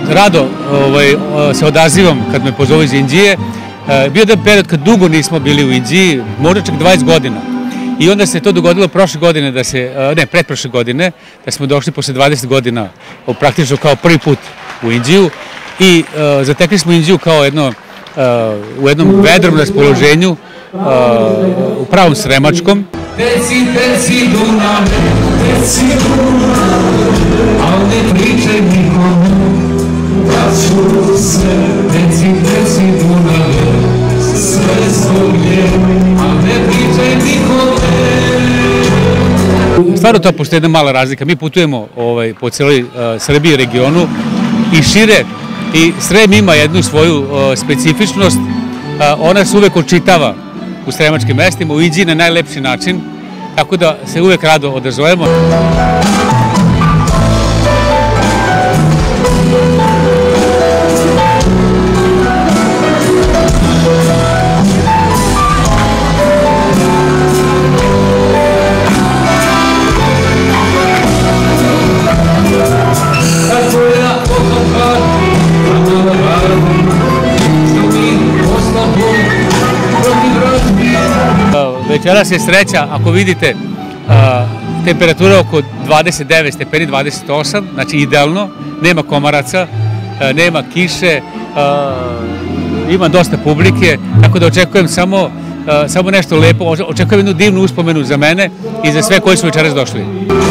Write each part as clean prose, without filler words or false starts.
rado se odazivam kad me pozovu iz Inđije. Bio je period kad dugo nismo bili u Inđiji, možda čak 20 godina. I onda se to dogodilo prošle godine, pretprošle godine, da smo došli posle 20 godina praktično kao prvi put u Inđiju i zatekli smo Inđiju kao u jednom vedrom raspoloženju, u pravom sremačkom. Teci Dunave, teci Dunave, al ne pričaj nikome, da ću sve. Teci Dunave, sve zbog nje, al ne pričaj nikome. Stvarno to postoji jedna mala razlika. Mi putujemo po celoj Srbiji i regionu i šire, i Srem ima jednu svoju specifičnost. Ona se uvek očitava u sremačkim mestima, u Inđiji na najlepši način, tako da se uvek rado odazovemo. Večeras je sreća, ako vidite, temperatura oko 29 stepeni, 28, znači idealno, nema komaraca, nema kiše, ima dosta publike, tako da očekujem samo nešto lepo, očekujem jednu divnu uspomenu za mene i za sve koji su večeras došli.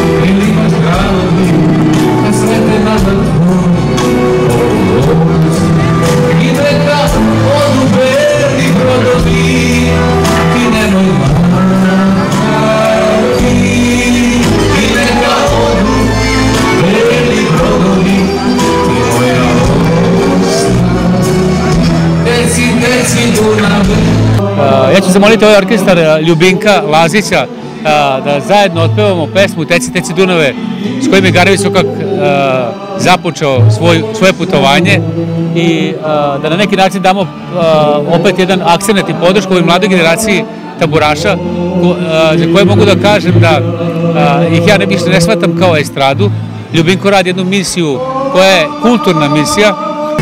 Ja ću zamoliti ovaj orkestar Ljubinka Lazića da zajedno otpevamo pesmu Teci Dunave, s kojim je Garavi Sokak započeo svoje putovanje, i da na neki način damo opet jedan akcenat i podršku ovoj mladoj generaciji tamburaša, za koje mogu da kažem da ih ja više ne shvatam kao estradu. Ljubinko radi jednu misiju koja je kulturna misija.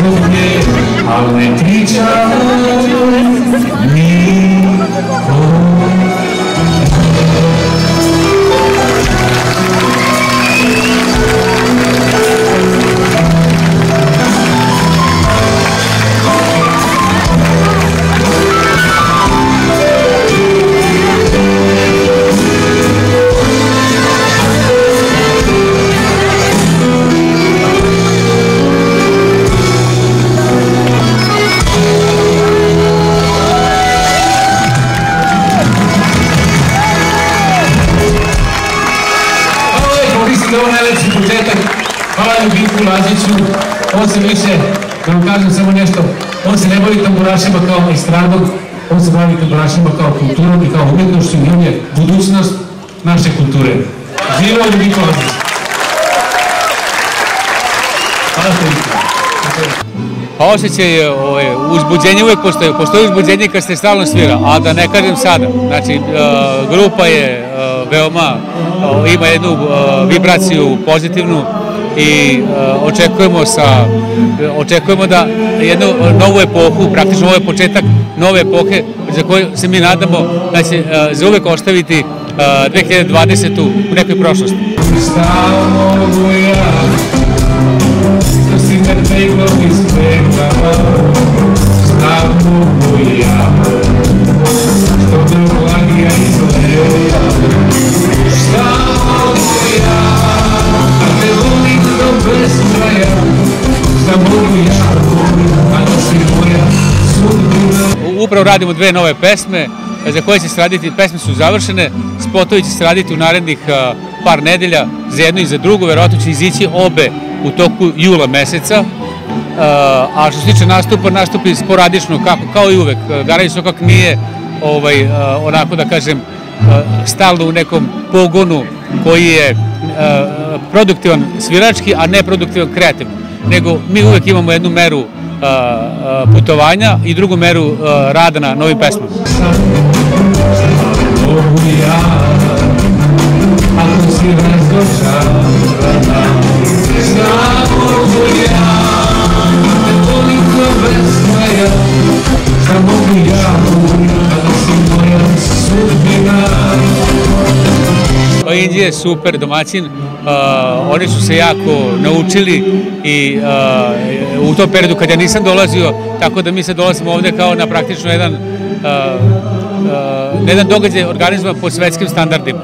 Ovo je najlepši početak. Hvala Ljubinku Laziću. On se više, da vam kažem samo nešto, on se ne bavi tamburašima kao estradom, on se bavi tamburašima kao kulturom i kao umjetnošću, i on je budućnost naše kulture. Živeo Ljubinku Lazić! Hvala što Pa osjećaj je uzbuđenje, uvek postoji uzbuđenje kad se stalno svira, a da ne kažem sada. Znači, grupa je veoma, ima jednu vibraciju pozitivnu i očekujemo da jednu novu epohu, praktično ovo je početak nove epohe za koju se mi nadamo da će za uvek ostaviti 2020. u nekoj prošlosti. Si me teglo iz pekama, šta mogu ja, što me ulagija izgleda, šta mogu ja, a te volim do beskraja, šta mogu ja, a nosi moja sudbina. Upravo radimo dve nove pesme za koje će se raditi, pesme su završene, spotovi će se raditi u narednih par nedelja, za jednu i za drugu, verovatno će izići obe u toku jula meseca, a što se tiče nastupi sporadično, kao i uvek. Garavi Sokak nije onako da kažem stalno u nekom pogonu koji je produktivan svirački, a ne produktivan kreativno, nego mi uvek imamo jednu meru putovanja i drugu meru rada na novim pesmama. Ako si razočarana, šta mogu ja? Indija je super domaćin, oni su se jako naučili i u tom periodu kad ja nisam dolazio, tako da mi sad dolazimo ovde kao na praktično jedan događaj organizovan po svetskim standardima.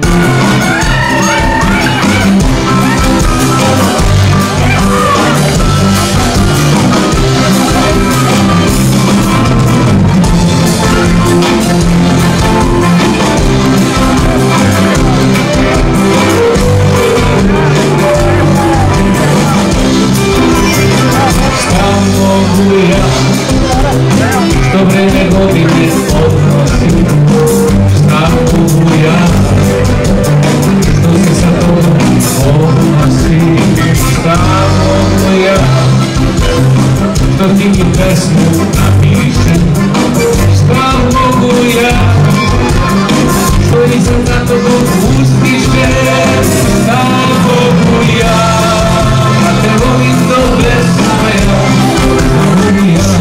Što vreme godine odnosi, šta mogu ja, što se sa tobom odnosi, šta mogu ja, što ti mi pesmu napišem, šta mogu ja, što nisam za tobom ustišem, šta mogu ja, a te volim do besmaja, mogu ja.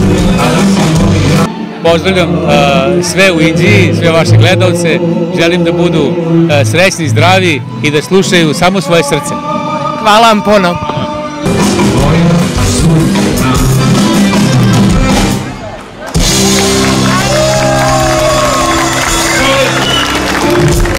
Pozdravljam sve u Indiji, sve vaše gledalce, želim da budu srećni, zdravi i da slušaju samo svoje srce. Hvala vam puno.